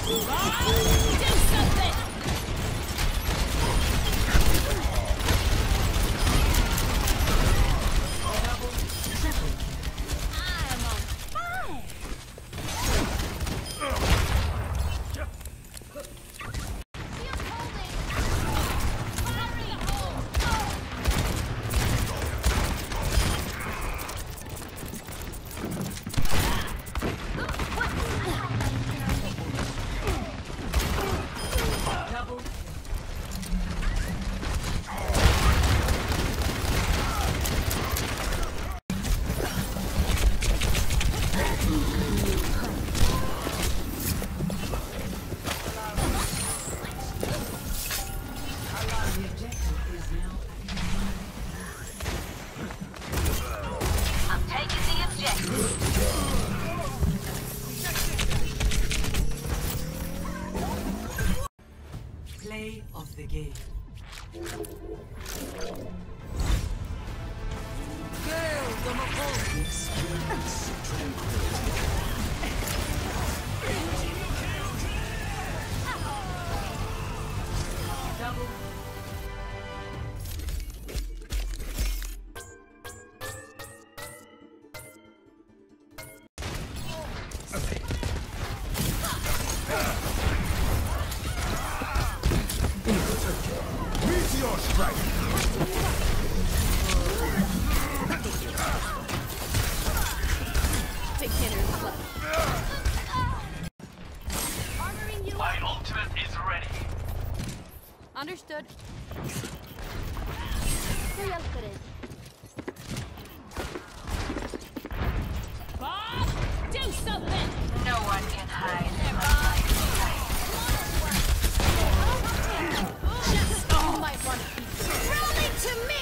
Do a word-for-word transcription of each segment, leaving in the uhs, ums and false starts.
Play of the game. Experience tranquility. Double. Meteor strike! Beginner's luck. Armoring you. My ultimate is ready. Understood. Estoy al frente. Bob, do something. No one can hide. Just you might want to keep rolling to me.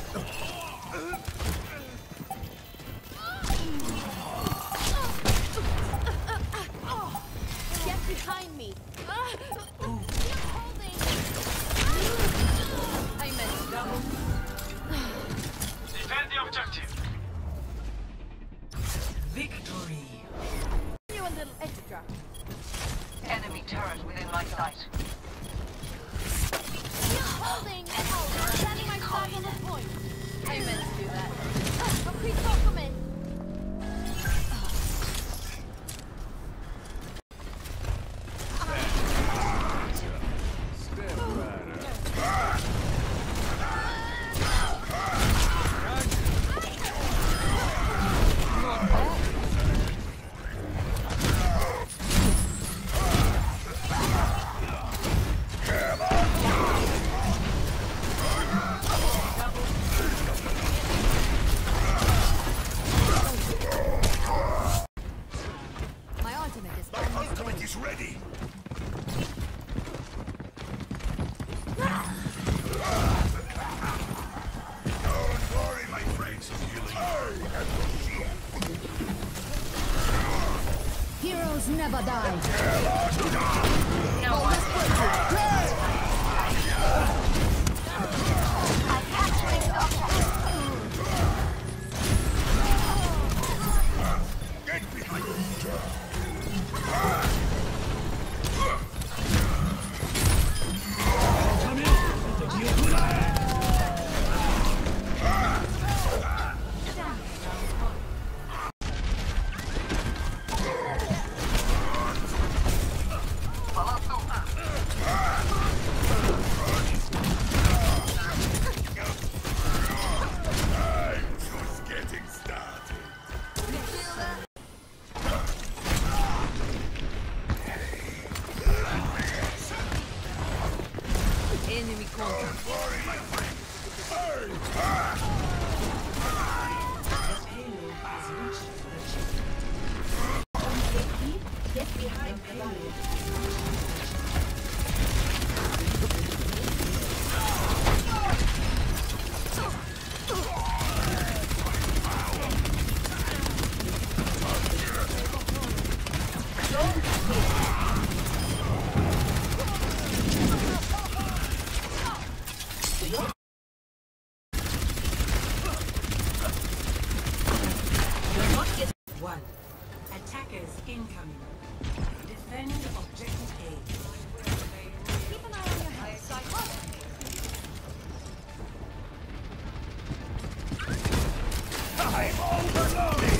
Get behind me. You're holding. I meant double. Defend the objective. Victory. You a little extra. Enemy turret within my sight. You're holding. Oh, standing my flag on the point. I meant to do that. Uh, please don't come in. Ultimate is ready! Don't worry, my friends, healing. Heroes never die. No one can hide. I'm capturing the objective. Get behind me! Enemy contact. Don't worry, my friend. The payload has reached the ship. Get behind The payload one. Attackers incoming. Defend objective A. Keep an eye on your head. I'm overloading!